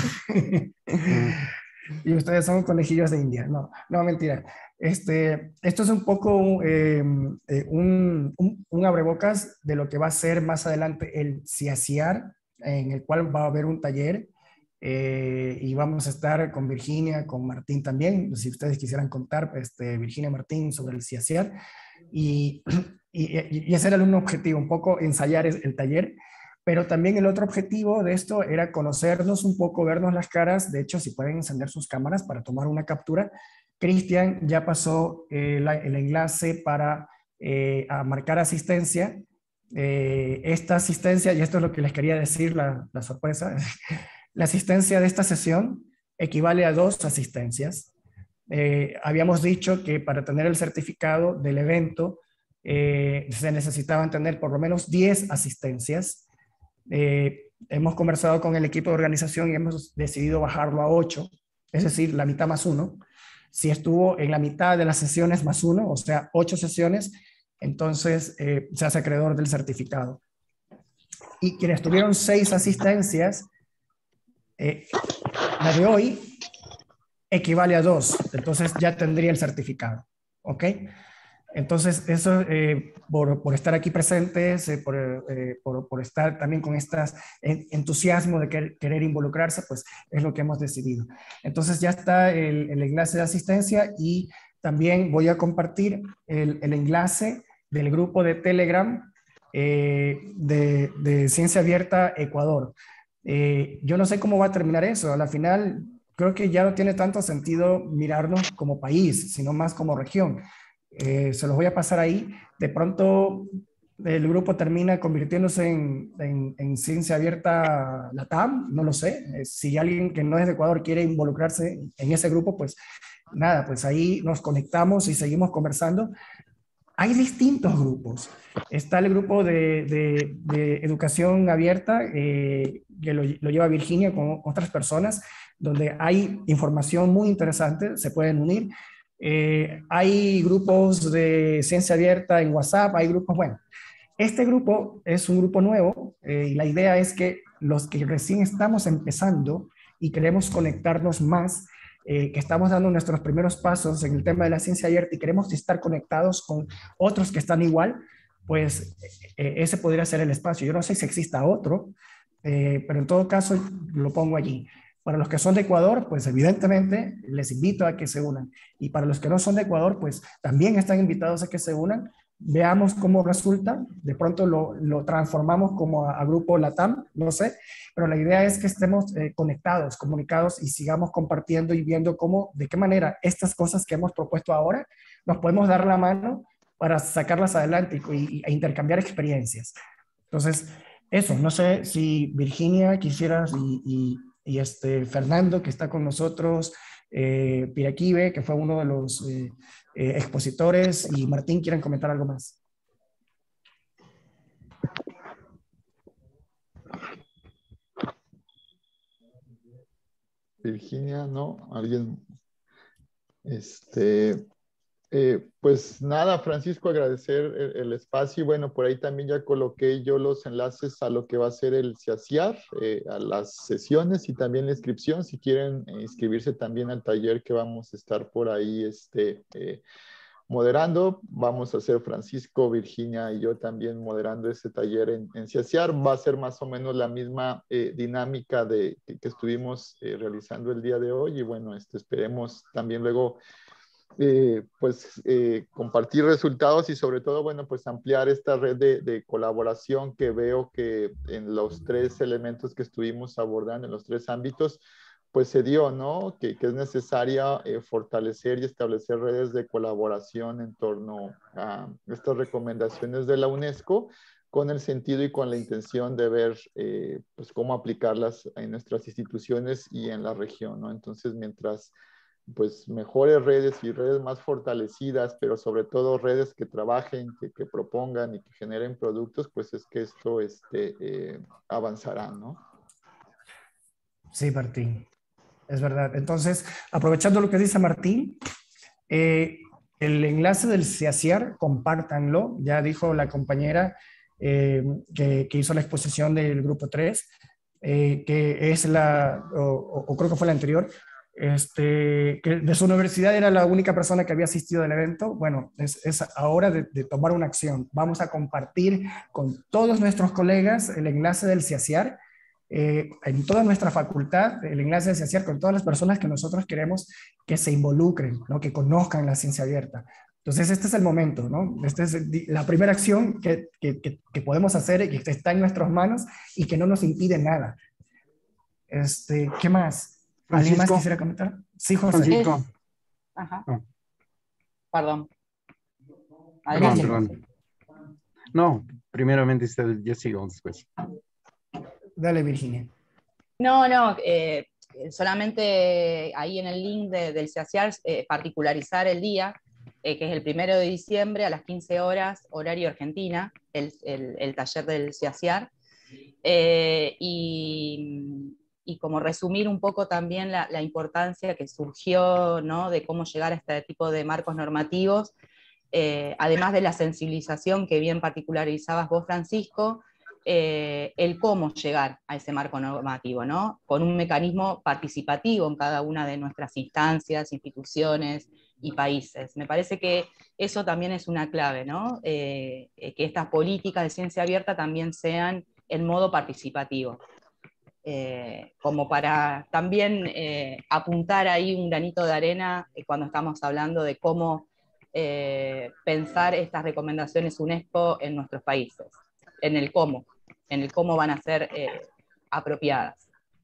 Y ustedes son conejillos de India. No, no, mentira. Este, esto es un poco eh, eh, un, un, un abrebocas de lo que va a ser más adelante el CIACIAR, en el cual va a haber un taller. Eh, y vamos a estar con Virginia, con Martín también, si ustedes quisieran contar, este, Virginia, Martín, sobre el CIACIAR. Y, y, y ese era un objetivo, un poco ensayar el taller. Pero también el otro objetivo de esto era conocernos un poco, vernos las caras. De hecho, si pueden encender sus cámaras para tomar una captura. Cristian ya pasó eh, la, el enlace para eh, a marcar asistencia. Eh, esta asistencia, y esto es lo que les quería decir, la, la sorpresa, la asistencia de esta sesión equivale a dos asistencias. Eh, habíamos dicho que para tener el certificado del evento eh, se necesitaban tener por lo menos diez asistencias. Eh, hemos conversado con el equipo de organización y hemos decidido bajarlo a ocho, es decir, la mitad más uno. Si estuvo en la mitad de las sesiones más uno, o sea, ocho sesiones, entonces eh, se hace acreedor del certificado. Y quienes tuvieron seis asistencias, eh, la de hoy equivale a dos, entonces ya tendría el certificado. ¿Ok? Entonces, eso, eh, por, por estar aquí presentes, eh, por, eh, por, por estar también con este entusiasmo de querer, querer involucrarse, pues es lo que hemos decidido. Entonces ya está el, el enlace de asistencia y también voy a compartir el, el enlace del grupo de Telegram eh, de, de Ciencia Abierta Ecuador. Eh, yo no sé cómo va a terminar eso. A la final, creo que ya no tiene tanto sentido mirarnos como país, sino más como región. Eh, se los voy a pasar ahí. De pronto el grupo termina convirtiéndose en, en, en Ciencia Abierta Latam, no lo sé. Eh, si alguien que no es de Ecuador quiere involucrarse en ese grupo, pues nada, pues ahí nos conectamos y seguimos conversando. Hay distintos grupos. Está el grupo de, de, de educación abierta, eh, que lo, lo lleva Virginia con otras personas, donde hay información muy interesante, se pueden unir. Eh, hay grupos de ciencia abierta en WhatsApp, hay grupos, bueno, este grupo es un grupo nuevo eh, y la idea es que los que recién estamos empezando y queremos conectarnos más, eh, que estamos dando nuestros primeros pasos en el tema de la ciencia abierta y queremos estar conectados con otros que están igual, pues eh, ese podría ser el espacio. Yo no sé si exista otro, eh, pero en todo caso lo pongo allí. Para los que son de Ecuador, pues evidentemente les invito a que se unan. Y para los que no son de Ecuador, pues también están invitados a que se unan. Veamos cómo resulta. De pronto lo, lo transformamos como a, a grupo LATAM, no sé. Pero la idea es que estemos eh, conectados, comunicados y sigamos compartiendo y viendo cómo, de qué manera estas cosas que hemos propuesto ahora nos podemos dar la mano para sacarlas adelante y, y, e intercambiar experiencias. Entonces, eso, no sé si Virginia quisieras y, y y este Fernando, que está con nosotros, eh, Piraquive, que fue uno de los eh, eh, expositores, y Martín, ¿quieren comentar algo más? Virginia, ¿no? ¿Alguien? Este... Eh, pues nada, Francisco, agradecer el, el espacio y bueno, por ahí también ya coloqué yo los enlaces a lo que va a ser el CIACIAR, eh, a las sesiones y también la inscripción, si quieren eh, inscribirse también al taller que vamos a estar por ahí este, eh, moderando. Vamos a hacer Francisco, Virginia y yo también moderando ese taller en, en CIACIAR. Va a ser más o menos la misma eh, dinámica de, que, que estuvimos eh, realizando el día de hoy y bueno, este, esperemos también luego Eh, pues eh, compartir resultados y sobre todo, bueno, pues ampliar esta red de, de colaboración que veo que en los tres elementos que estuvimos abordando, en los tres ámbitos, pues se dio, ¿no? Que, que es necesaria eh, fortalecer y establecer redes de colaboración en torno a estas recomendaciones de la UNESCO con el sentido y con la intención de ver eh, pues cómo aplicarlas en nuestras instituciones y en la región, ¿no? Entonces, mientras pues mejores redes y redes más fortalecidas, pero sobre todo redes que trabajen, que, que propongan y que generen productos, pues es que esto este, eh, avanzará, ¿no? Sí, Martín, es verdad. Entonces, aprovechando lo que dice Martín, eh, el enlace del CIACIAR, compártanlo, ya dijo la compañera eh, que, que hizo la exposición del grupo tres, eh, que es la, o, o creo que fue la anterior, este, que de su universidad era la única persona que había asistido al evento. Bueno, es, es ahora de, de tomar una acción. Vamos a compartir con todos nuestros colegas el enlace del CIACIAR, eh, en toda nuestra facultad, el enlace del CIACIAR con todas las personas que nosotros queremos que se involucren, ¿no? Que conozcan la ciencia abierta. Entonces, este es el momento, ¿no? Esta es la primera acción que, que, que, que podemos hacer y que está en nuestras manos y que no nos impide nada. Este, ¿qué más? ¿Alguien más quisiera comentar? Sí, José. Francisco. Es... Ajá. No. Perdón. Adelante. Perdón, perdón. No, primeramente yo sigo después. Dale, Virginia. No, no, eh, solamente ahí en el link de, del CIACIAR, eh, particularizar el día, eh, que es el primero de diciembre a las quince horas, horario Argentina, el, el, el taller del CIACIAR. Eh, y... y como resumir un poco también la, la importancia que surgió, ¿no? De cómo llegar a este tipo de marcos normativos, eh, además de la sensibilización que bien particularizabas vos, Francisco, eh, el cómo llegar a ese marco normativo, ¿no? Con un mecanismo participativo en cada una de nuestras instancias, instituciones, y países. Me parece que eso también es una clave, ¿no? Eh, que estas políticas de ciencia abierta también sean en modo participativo. Eh, como para también eh, apuntar ahí un granito de arena eh, cuando estamos hablando de cómo eh, pensar estas recomendaciones UNESCO en nuestros países, en el cómo, en el cómo van a ser eh, apropiadas.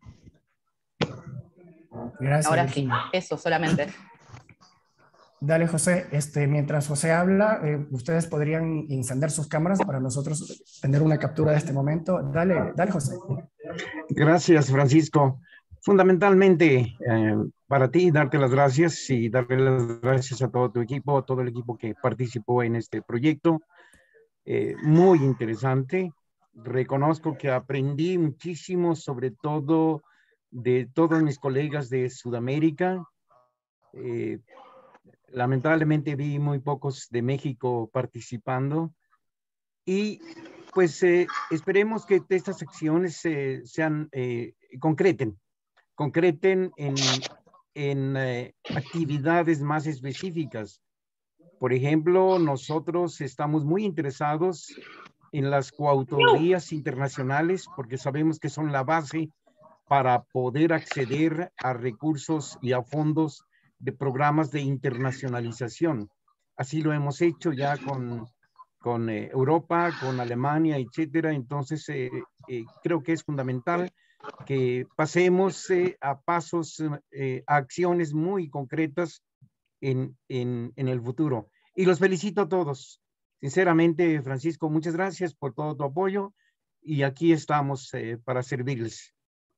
Gracias, Ahora Virginia. sí, eso solamente. Dale, José. Este, mientras José habla, eh, ustedes podrían encender sus cámaras para nosotros tener una captura de este momento. Dale, dale, José. Gracias, Francisco. Fundamentalmente, eh, para ti, darte las gracias y darle las gracias a todo tu equipo, a todo el equipo que participó en este proyecto. Eh, muy interesante. Reconozco que aprendí muchísimo, sobre todo de todos mis colegas de Sudamérica. Eh, lamentablemente vi muy pocos de México participando. Y pues eh, esperemos que estas acciones eh, sean, eh, concreten, concreten en, en eh, actividades más específicas. Por ejemplo, nosotros estamos muy interesados en las coautorías internacionales porque sabemos que son la base para poder acceder a recursos y a fondos de programas de internacionalización. Así lo hemos hecho ya con, con eh, Europa, con Alemania, etcétera. Entonces, eh, eh, creo que es fundamental que pasemos eh, a pasos, eh, a acciones muy concretas en, en, en el futuro. Y los felicito a todos. Sinceramente, Francisco, muchas gracias por todo tu apoyo y aquí estamos eh, para servirles.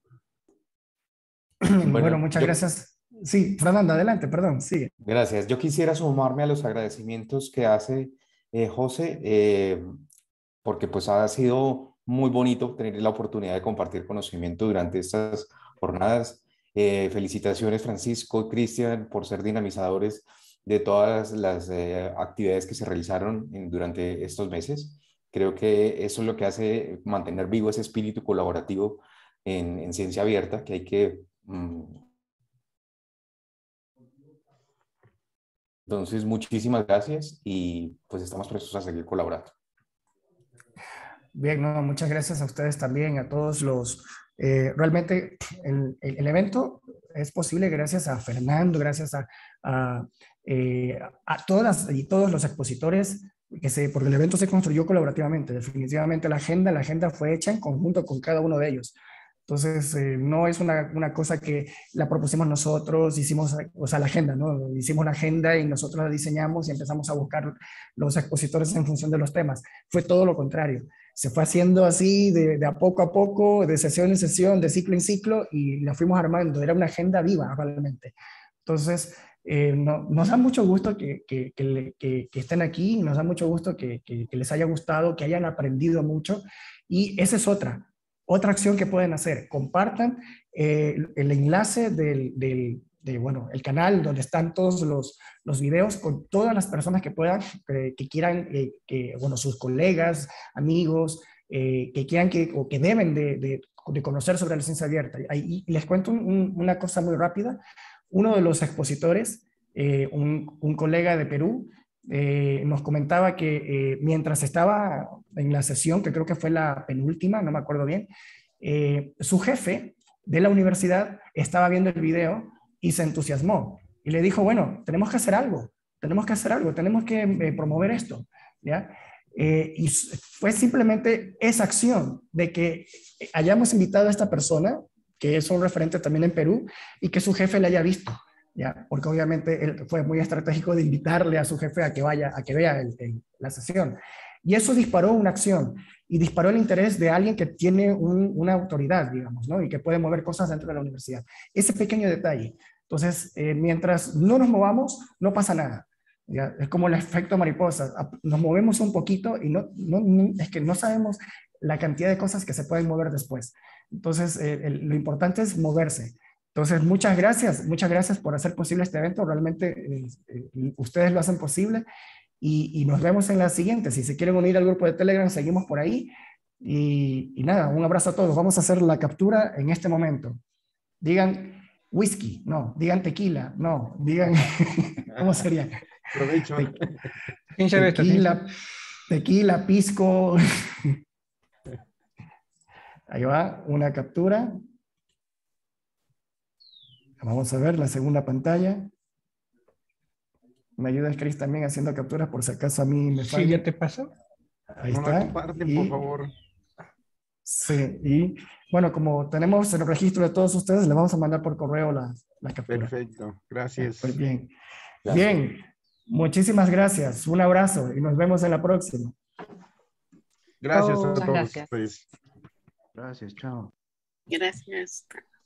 Bueno, Bueno, muchas yo, gracias. Sí, Fernando, adelante, perdón, sigue. gracias. Yo quisiera sumarme a los agradecimientos que hace eh, José, eh, porque pues ha sido muy bonito tener la oportunidad de compartir conocimiento durante estas jornadas. Eh, felicitaciones, Francisco y Cristian, por ser dinamizadores de todas las eh, actividades que se realizaron en, durante estos meses. Creo que eso es lo que hace mantener vivo ese espíritu colaborativo en, en ciencia abierta, que hay que... Mmm, Entonces, muchísimas gracias y pues estamos prestos a seguir colaborando. Bien, no, muchas gracias a ustedes también, a todos los... Eh, realmente el, el, el evento es posible gracias a Fernando, gracias a, a, eh, a todas y todos los expositores, que se, porque el evento se construyó colaborativamente. Definitivamente la agenda, la agenda fue hecha en conjunto con cada uno de ellos. Entonces, eh, no es una, una cosa que la propusimos nosotros, hicimos, o sea, la agenda, ¿no? Hicimos la agenda y nosotros la diseñamos y empezamos a buscar los expositores en función de los temas. Fue todo lo contrario. Se fue haciendo así de, de a poco a poco, de sesión en sesión, de ciclo en ciclo, y la fuimos armando. Era una agenda viva, realmente. Entonces, eh, no, nos da mucho gusto que, que, que, que, que estén aquí, nos da mucho gusto que, que, que les haya gustado, que hayan aprendido mucho, y esa es otra. Otra acción que pueden hacer, compartan eh, el enlace del, del de, bueno, el canal donde están todos los, los videos con todas las personas que puedan, eh, que quieran, eh, que, bueno, sus colegas, amigos, eh, que quieran que, o que deben de, de, de conocer sobre la ciencia abierta. Y les cuento un, una cosa muy rápida. Uno de los expositores, eh, un, un colega de Perú, Eh, nos comentaba que eh, mientras estaba en la sesión, que creo que fue la penúltima, no me acuerdo bien, eh, su jefe de la universidad estaba viendo el video y se entusiasmó y le dijo, bueno, tenemos que hacer algo, tenemos que hacer algo, tenemos que eh, promover esto, ¿ya? Eh, y fue simplemente esa acción de que hayamos invitado a esta persona, que es un referente también en Perú, y que su jefe le haya visto. ¿Ya? Porque obviamente él fue muy estratégico de invitarle a su jefe a que vaya, a que vea el, el, la sesión. Y eso disparó una acción y disparó el interés de alguien que tiene un, una autoridad, digamos, ¿no? Y que puede mover cosas dentro de la universidad. Ese pequeño detalle. Entonces, eh, mientras no nos movamos, no pasa nada. ¿Ya? Es como el efecto mariposa. Nos movemos un poquito y no, no, no, es que no sabemos la cantidad de cosas que se pueden mover después. Entonces, eh, el, lo importante es moverse. Entonces, muchas gracias, muchas gracias por hacer posible este evento. Realmente eh, eh, ustedes lo hacen posible y, y nos vemos en la siguiente. Si se quieren unir al grupo de Telegram, seguimos por ahí. Y, y nada, un abrazo a todos. Vamos a hacer la captura en este momento. Digan whisky, no, digan tequila, no, digan, ¿cómo sería? Provecho. ¿Quién sabe esto? Tequila, tequila, pisco. Ahí va, una captura. Vamos a ver la segunda pantalla. ¿Me ayudas, Chris, también haciendo capturas por si acaso a mí me falla? Sí, ¿ya te pasó? Ahí No la está. comparten, Y- por favor. Sí, y bueno, como tenemos el registro de todos ustedes, les vamos a mandar por correo la, la captura. Perfecto, gracias. Pues bien. Gracias. Bien, muchísimas gracias. Un abrazo y nos vemos en la próxima. Gracias a Muchas todos gracias. ustedes. Gracias, chao. Gracias.